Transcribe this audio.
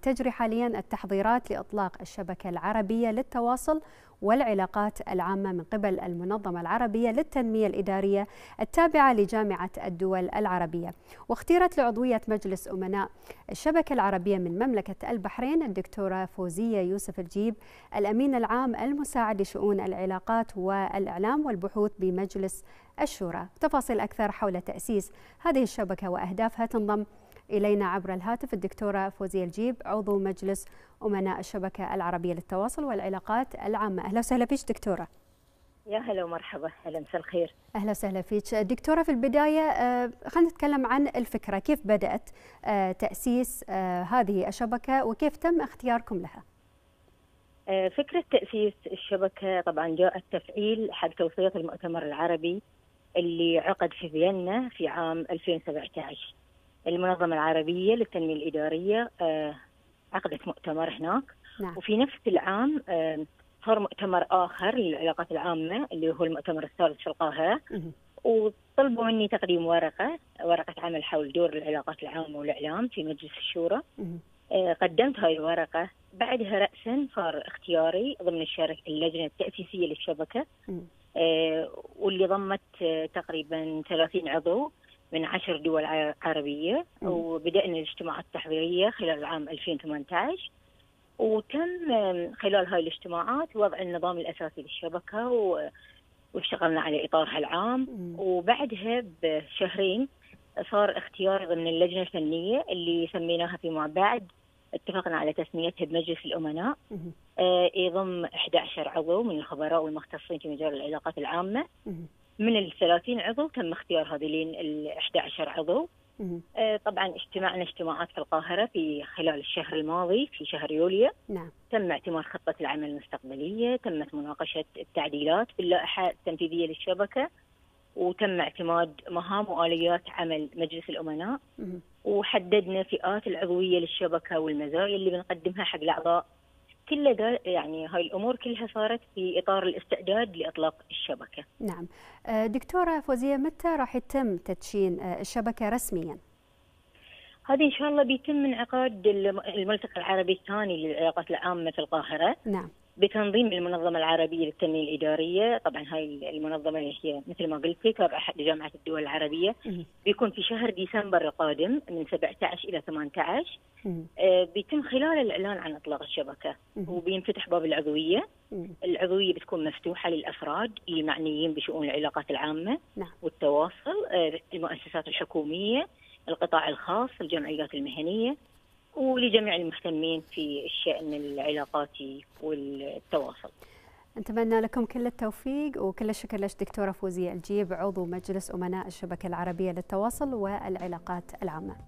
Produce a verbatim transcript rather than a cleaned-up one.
تجري حاليا التحضيرات لإطلاق الشبكة العربية للتواصل والعلاقات العامة من قبل المنظمة العربية للتنمية الإدارية التابعة لجامعة الدول العربية. واختيرت لعضوية مجلس أمناء الشبكة العربية من مملكة البحرين الدكتورة فوزية يوسف الجيب، الأمين العام المساعد لشؤون العلاقات والإعلام والبحوث بمجلس الشورى. تفاصيل أكثر حول تأسيس هذه الشبكة وأهدافها تنضم إلينا عبر الهاتف الدكتورة فوزية الجيب، عضو مجلس أمناء الشبكة العربية للتواصل والعلاقات العامة. أهلا وسهلا فيك دكتورة. يا هلا ومرحبا، أهلا مساء الخير. أهلا وسهلا فيك دكتورة. في البداية خلينا نتكلم عن الفكرة، كيف بدأت تأسيس هذه الشبكة وكيف تم اختياركم لها؟ فكرة تأسيس الشبكة طبعا جاءت تفعيل حق توثيق المؤتمر العربي اللي عقد في فيينا في عام ألفين وسبعة عشر. المنظمة العربية للتنمية الإدارية عقدت مؤتمر هناك. نعم. وفي نفس العام صار مؤتمر آخر للعلاقات العامة اللي هو المؤتمر الثالث في القاهرة، وطلبوا مني تقديم ورقة ورقة عمل حول دور العلاقات العامة والإعلام في مجلس الشورى. قدمت هاي الورقة، بعدها رأسا صار اختياري ضمن الشركة اللجنة التأسيسية للشبكة، واللي ضمت تقريبا ثلاثين عضو من عشر دول عربية. وبدأنا الاجتماعات التحضيرية خلال العام ألفين وثمانية عشر، وتم خلال هاي الاجتماعات وضع النظام الأساسي للشبكة واشتغلنا على إطارها العام. وبعدها بشهرين صار اختيار ضمن اللجنة الفنية اللي سميناها فيما بعد، اتفقنا على تسميتها بمجلس الأمناء. آه يضم أحد عشر عضو من الخبراء والمختصين في مجال العلاقات العامة. من الثلاثين عضو تم اختيار هذين الأحد عشر عضو. آه طبعا اجتمعنا اجتماعات في القاهرة في خلال الشهر الماضي في شهر يوليو. نعم. تم اعتماد خطة العمل المستقبلية، تمت مناقشة التعديلات في اللائحة التنفيذية للشبكة، وتم اعتماد مهام وآليات عمل مجلس الأمناء. وحددنا فئات العضوية للشبكة والمزايا اللي بنقدمها حق الأعضاء. كل ده يعني هاي الأمور كلها صارت في إطار الاستعداد لإطلاق الشبكة. نعم. دكتورة فوزية، متى راح يتم تدشين الشبكة رسميا؟ هذه إن شاء الله بيتم انعقاد الملتقى العربي الثاني للعلاقات العامة في القاهرة. نعم. بتنظيم المنظمة العربية للتنمية الإدارية. طبعا هاي المنظمة اللي هي مثل ما قلت لك تابعة لجامعة الدول العربية. بيكون في شهر ديسمبر القادم من سبعة عشر إلى ثمانية عشر. آه بيتم خلال الإعلان عن إطلاق الشبكة، وبينفتح باب العضوية. العضوية بتكون مفتوحة للأفراد اللي معنيين بشؤون العلاقات العامة. نعم. والتواصل، آه المؤسسات الحكومية، القطاع الخاص، الجمعيات المهنية، ولجميع المهتمين في الشأن العلاقاتي والتواصل. نتمنى لكم كل التوفيق وكل الشكر لك دكتورة فوزية الجيب، عضو مجلس أمناء الشبكة العربية للتواصل والعلاقات العامة.